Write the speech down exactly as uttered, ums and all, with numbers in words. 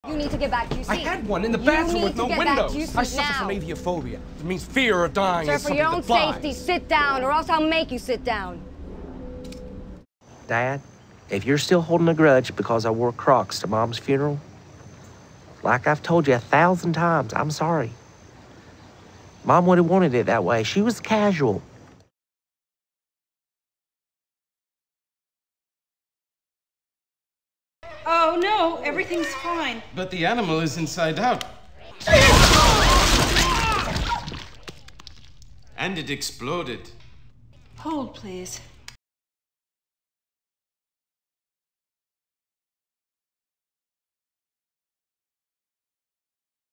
You need to get back to your seat. I had one in the bathroom with no windows. I I suffer from aviophobia. It means fear of dying. Sir, for your own safety, sit down, or else I'll make you sit down. Dad, if you're still holding a grudge because I wore Crocs to Mom's funeral, like I've told you a thousand times, I'm sorry. Mom would have wanted it that way. She was casual. Oh, no, everything's fine. But the animal is inside out. And it exploded. Hold, please.